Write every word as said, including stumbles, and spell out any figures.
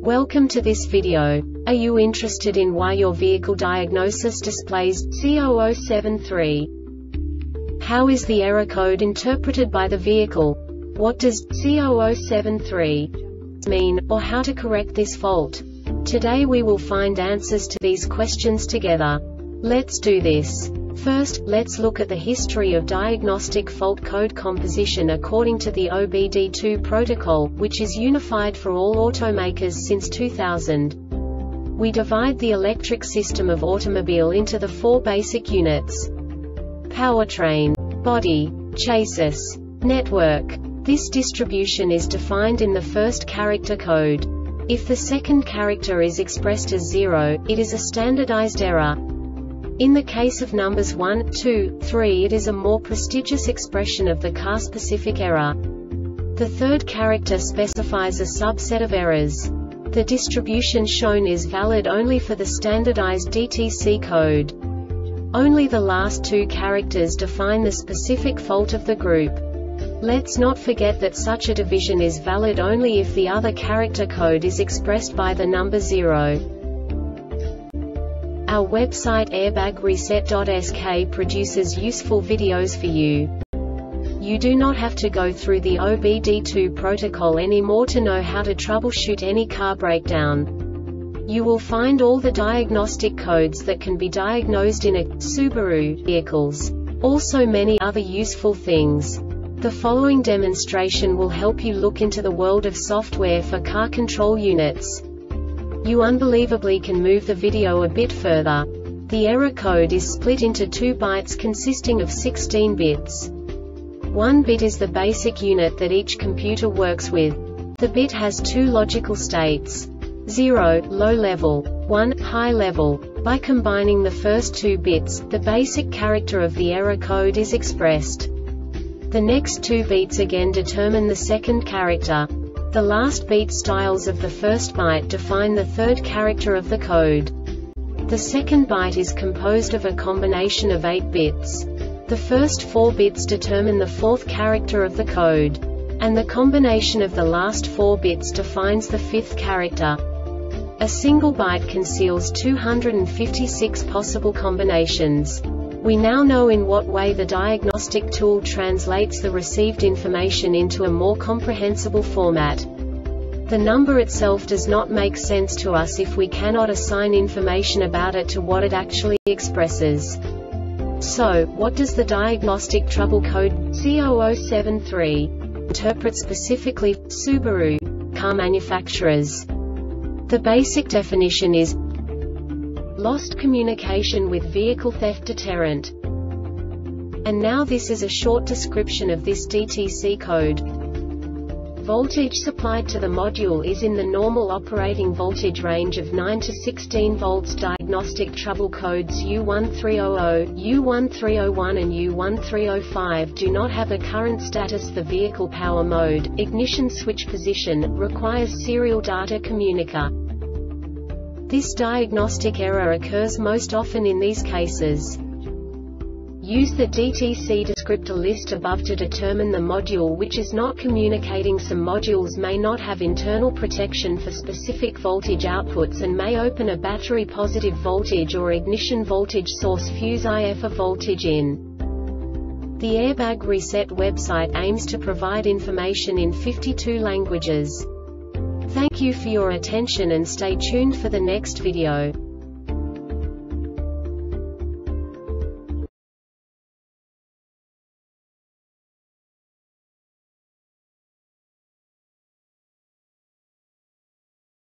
Welcome to this video. Are you interested in why your vehicle diagnosis displays C zero zero seven three? How is the error code interpreted by the vehicle? What does C zero zero seven three mean, or how to correct this fault? Today we will find answers to these questions together. Let's do this. First, let's look at the history of diagnostic fault code composition according to the O B D two protocol, which is unified for all automakers since two thousand. We divide the electric system of automobile into the four basic units: powertrain, body, chassis, network. This distribution is defined in the first character code. If the second character is expressed as zero, it is a standardized error. In the case of numbers one, two, three, it is a more prestigious expression of the car-specific error. The third character specifies a subset of errors. The distribution shown is valid only for the standardized D T C code. Only the last two characters define the specific fault of the group. Let's not forget that such a division is valid only if the other character code is expressed by the number zero. Our website airbag reset dot S K produces useful videos for you. You do not have to go through the O B D two protocol anymore to know how to troubleshoot any car breakdown. You will find all the diagnostic codes that can be diagnosed in a Subaru vehicles. Also many other useful things. The following demonstration will help you look into the world of software for car control units. You unbelievably can move the video a bit further. The error code is split into two bytes consisting of sixteen bits. One bit is the basic unit that each computer works with. The bit has two logical states: zero, low level, one, high level. By combining the first two bits, the basic character of the error code is expressed. The next two bits again determine the second character. The last beat styles of the first byte define the third character of the code. The second byte is composed of a combination of eight bits. The first four bits determine the fourth character of the code. And the combination of the last four bits defines the fifth character. A single byte conceals two hundred fifty-six possible combinations. We now know in what way the diagnostic tool translates the received information into a more comprehensible format. The number itself does not make sense to us if we cannot assign information about it to what it actually expresses. So, what does the diagnostic trouble code C zero zero seven three interpret specifically for Subaru car manufacturers? The basic definition is lost communication with vehicle theft deterrent. And now this is a short description of this D T C code. Voltage supplied to the module is in the normal operating voltage range of nine to sixteen volts. Diagnostic trouble codes U one three zero zero, U one three zero one and U one three zero five do not have a current status for vehicle power mode. Ignition switch position requires serial data communicator. This diagnostic error occurs most often in these cases. Use the D T C descriptor list above to determine the module which is not communicating. Some modules may not have internal protection for specific voltage outputs and may open a battery positive voltage or ignition voltage source fuse if a voltage in. The Airbag Reset website aims to provide information in fifty-two languages. Thank you for your attention and stay tuned for the next video.